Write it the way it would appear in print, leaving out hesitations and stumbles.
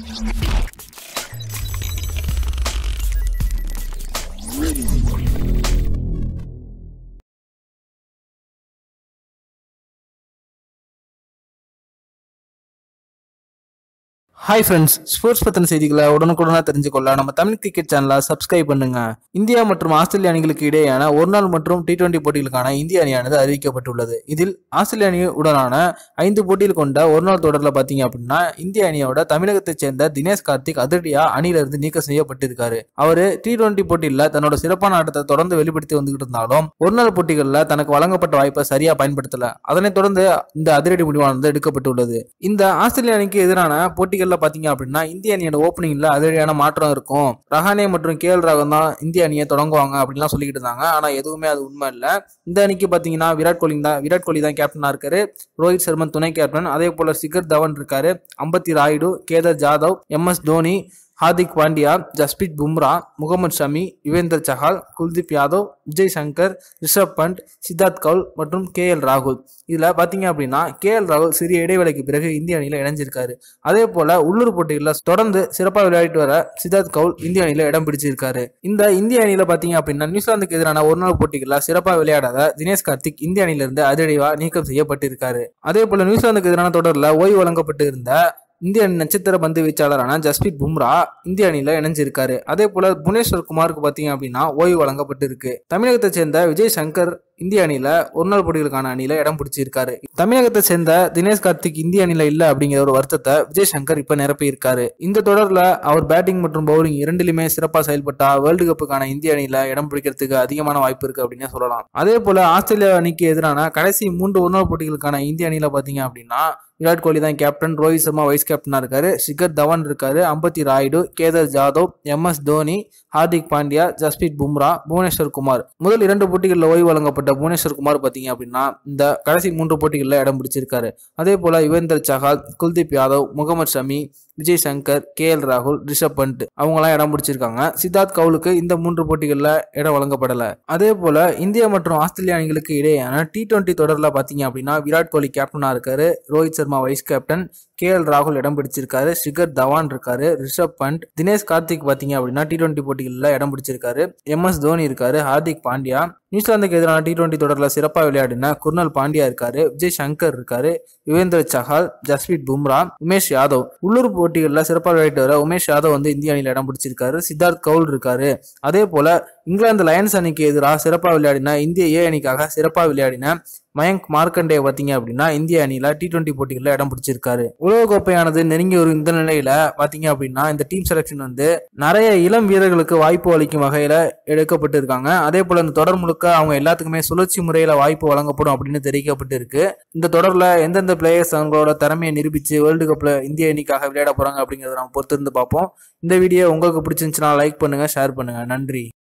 Hi friends, sports பத்தின செய்திகளை உடனுக்குடனாக தெரிஞ்சுக்கொள்ள நம்ம தமிழ் கிரிக்கெட் சேனலை சப்ஸ்கிரைப் பண்ணுங்க. இந்தியா மற்றும் ஆஸ்திரேலிய அணிகளுக்கு இடையேயான ஒருநாள் மற்றும் T20 போட்டிகளுக்கான இந்திய அணியானது அறிவிக்கப்பட்டுள்ளது. இதில் ஆஸ்திரேலிய அணியுடனான 5 போட்டிகள் கொண்ட ஒருநாள் தொடரில் பார்த்தீங்க அப்படின்னா இந்திய அணியோட தமிழகத்தைச் சேர்ந்த தினேஷ் கார்த்திக் அதிரடியா அணியிலிருந்து நீக்கம் செய்யப்பட்டிருக்காரு. அவரு T20 போட்டியில் தன்னோட சிறப்பான ஆட்டத்தை தொடர்ந்து வெளிப்படுத்தி வந்துகிட்டு இருந்தாலும் ஒருநாள் போட்டிகளில் தனக்கு வழங்கப்பட்ட வாய்ப்பை சரியா பயன்படுத்தல. அதனைத் தொடர்ந்து இந்த அதிரடி முடிவானது எடுக்கப்பட்டுள்ளது. இந்த ஆஸ்திரேலிய அணிக்கு எதிரான போட்டிகள் பாத்தீங்க அப்படின்னா இந்திய அணியோட ஓப்பனிங்ல அதிரடியான மாற்றம் இருக்கும். ரஹானே மற்றும் KL ராகுல் தான் இந்திய அணியை தொடங்குவாங்க அப்படின்லாம் சொல்லிக்கிட்டு இருந்தாங்க. ஆனா எதுவுமே அது உண்மை இல்ல. இந்த அணிக்கு பாத்தீங்கன்னா விராட் கோலி தான் கேப்டனா இருக்காரு. ரோஹித் சர்மா துணை கேப்டன், அதே போல சிகர் தவன் இருக்காரு. அம்பத்தி ராயுடு, கேதார் ஜாதவ், MS தோனி, ஹார்திக் பாண்டியா, ஜஸ்பிரீத் பும்ரா, முகமது ஷமி, யுவேந்தர் சஹால், குல்தீப் யாதவ், விஜய் சங்கர், ரிஷப் பண்ட், சித்தார்த் கவுல் மற்றும் KL ராகுல். இதுல பாத்தீங்க அப்படின்னா KL ராகுல் சிறிய இடைவேளைக்கு பிறகு இந்திய அணியில இணைஞ்சிருக்காரு. அதே போல உள்ளூர் போட்டிகளில் தொடர்ந்து சிறப்பாக விளையாடிட்டு வர சித்தார்த் கவுல் இந்திய அணியில இடம் பிடிச்சிருக்காரு. இந்த இந்திய அணியில பாத்தீங்க அப்படின்னா நியூசிலாந்துக்கு எதிரான ஒருநாள் போட்டிகளில் சிறப்பாக விளையாடாத தினேஷ் கார்த்திக் இந்திய அணியிலிருந்து அதிரடியாக நீக்கம் செய்யப்பட்டிருக்காரு. அதே போல நியூசிலாந்துக்கு எதிரான தொடரில் ஓய்வு வழங்கப்பட்டு இருந்த இந்திய அணி நட்சத்திர பந்து வீச்சாளரான ஜஸ்பிரீத் பும்ரா இந்திய அணியில இணைஞ்சிருக்காரு. அதே போல புவனேஸ்வர் குமாருக்கு பாத்தீங்க அப்படின்னா ஓய்வு வழங்கப்பட்டிருக்கு. தமிழகத்தை சேர்ந்த விஜய் சங்கர் இந்திய அணியில ஒருநாள் போட்டிகளுக்கான அணியில இடம் பிடிச்சிருக்காரு. தமிழகத்தை சேர்ந்த தினேஷ் கார்த்திக் இந்திய அணியில இல்ல அப்படிங்கிற ஒரு வருத்தத்தை விஜய் சங்கர் இப்ப நிரப்பி இருக்காரு. இந்த தொடர்ல அவர் பேட்டிங் மற்றும் பவுலிங் இரண்டிலுமே சிறப்பா செயல்பட்டா வேர்ல்டு கப்புக்கான இந்திய அணியில இடம் பிடிக்கிறதுக்கு அதிகமான வாய்ப்பு இருக்கு அப்படின்னு சொல்லலாம். அதே போல ஆஸ்திரேலியா அணிக்கு எதிரான கடைசி 3 ஒருநாள் போட்டிகளுக்கான இந்திய அணியில பாத்தீங்க அப்படின்னா விராட் கோலி தான் கேப்டன், ரோஹித் சர்மா வைஸ் கேப்டனா இருக்காரு, சிகர் தவன் இருக்காரு, அம்பத்தி ராயுடு, கேதார் ஜாதவ், MS தோனி, ஹார்திக் பாண்டியா, ஜஸ்பிரீத் பும்ரா, புவனேஸ்வர் குமார். முதல் 2 போட்டிகளில் ஓய்வு வழங்கப்பட்ட புவனேஸ்வர் குமார் பாத்தீங்க அப்படின்னா இந்த கடைசி 3 போட்டிகளில் இடம் பிடிச்சிருக்காரு. அதே போல யுவேந்தர் சஹால், குல்தீப் யாதவ், முகமது ஷமி, விஜய் சங்கர், KL ராகுல், ரிஷப் பண்ட் அவங்களாம் இடம் பிடிச்சிருக்காங்க. சித்தார்த் கவுலுக்கு இந்த 3 போட்டிகளில் இடம் வழங்கப்படல. அதே போல இந்தியா மற்றும் ஆஸ்திரேலிய அணிகளுக்கு இடையேயான T20 தொடரில் பாத்தீங்க அப்படின்னா விராட் கோலி கேப்டனா இருக்காரு, Rohit Sharma vice captain, KL ராகுல் இடம் பிடிச்சிருக்காரு, சிகர் தவான் இருக்காரு, ரிஷப் பண்ட், தினேஷ் கார்த்திக் பாத்தீங்க அப்படின்னா T20 போட்டிகளில் இடம் பிடிச்சிருக்காரு, MS தோனி இருக்காரு, ஹார்திக் பாண்டியா, நியூசிலாந்துக்கு எதிரான T20 தொடரில் சிறப்பாக விளையாடின குர்னல் பாண்டியா இருக்காரு, விஜய் சங்கர் இருக்காரு, யுவேந்தர் சஹால், ஜஸ்பிரீத் பும்ரா, உமேஷ் யாதவ். உள்ளூர் போட்டிகளில் சிறப்பாக விளையாட்டு வர உமேஷ் யாதவ் இந்திய அணியில் இடம் பிடிச்சிருக்காரு. சித்தார்த் கவுல் இருக்காரு. அதே போல இங்கிலாந்து லயன்ஸ் அணிக்கு எதிராக சிறப்பாக விளையாடின இந்திய A அணிக்காக சிறப்பாக விளையாடின மயங்க் மார்க்கண்டே பாத்தீங்க அப்படின்னா இந்திய அணியில T20 போட்டிகளில் இடம் பிடிச்சிருக்காரு. உலகக்கோப்பையானது நெருங்கி வரும் இந்த நிலையில பாத்தீங்க அப்படின்னா இந்த டீம் செலக்ஷன் நிறைய இளம் வீரர்களுக்கு வாய்ப்பு அளிக்கும் வகையில எடுக்கப்பட்டு இருக்காங்க. அதே போல இந்த தொடர் முழுக்க அவங்க எல்லாத்துக்குமே சுழற்சி முறையில வாய்ப்பு வழங்கப்படும் அப்படின்னு தெரிவிக்கப்பட்டு இருக்கு. இந்த தொடர்ல எந்தெந்த பிளேயர்ஸ் அவங்களோட திறமையை நிரூபிச்சு வேர்ல்டு கப்ல இந்திய அணிக்காக விளையாட போறாங்க அப்படிங்கறத நம்ம பொறுத்திருந்து பார்ப்போம். இந்த வீடியோ உங்களுக்கு பிடிச்சிருந்துச்சுன்னா லைக் பண்ணுங்க, ஷேர் பண்ணுங்க. நன்றி.